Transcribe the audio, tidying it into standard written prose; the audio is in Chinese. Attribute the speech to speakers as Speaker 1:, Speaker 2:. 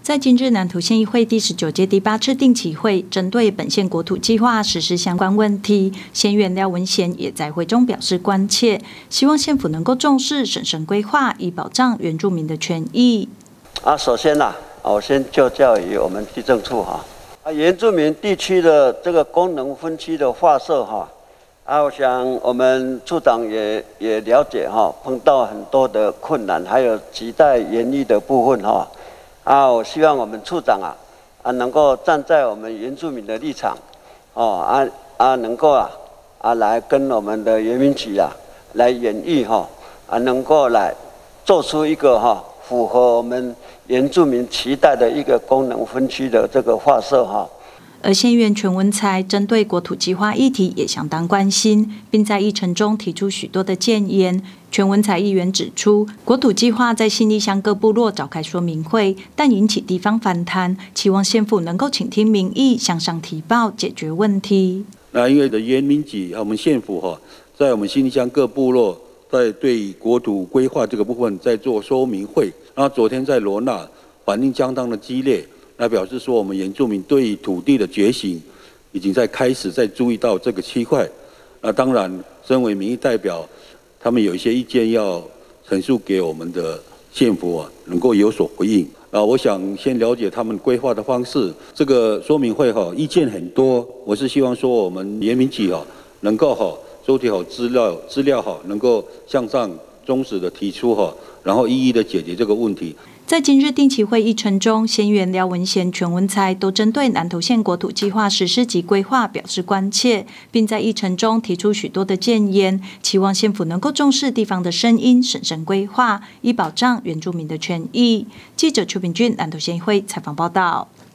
Speaker 1: 在今日南投县议会第19届第8次定期会，针对本县国土计划实施相关问题，县议员廖文贤也在会中表示关切，希望县府能够重视审慎规划，以保障原住民的权益。
Speaker 2: 首先我先就教于我们地政处原住民地区的这个功能分区的划设我想我们处长也了解碰到很多的困难，还有亟待研议的部分我希望我们处长能够站在我们原住民的立场能够来跟我们的原民局来演绎能够来做出一个符合我们原住民期待的一个功能分区的这个划设
Speaker 1: 而县议员全文才针对国土计划议题也相当关心，并在议程中提出许多的建言。全文才议员指出，国土计划在信义乡各部落召开说明会，但引起地方反弹，期望县府能够倾听民意，向上提报，解决问题。
Speaker 3: 因为的原民局我们县府在我们信义乡各部落在对国土规划这个部分在做说明会，然后昨天在罗纳反应相当的激烈。那表示说，我们原住民对土地的觉醒，已经开始注意到这个区块。当然，身为民意代表，他们有一些意见要陈述给我们的县府能够有所回应。我想先了解他们规划的方式。这个说明会意见很多，我是希望说我们原民局能够收集好资料能够向上忠实的提出然后一一的解决这个问题。
Speaker 1: 在今日定期会议程中，县议员廖文贤、全文才都针对南投县国土计划实施及规划表示关切，并在议程中提出许多的建言，期望县府能够重视地方的声音，审慎规划，以保障原住民的权益。记者邱炳俊南投县议会采访报道。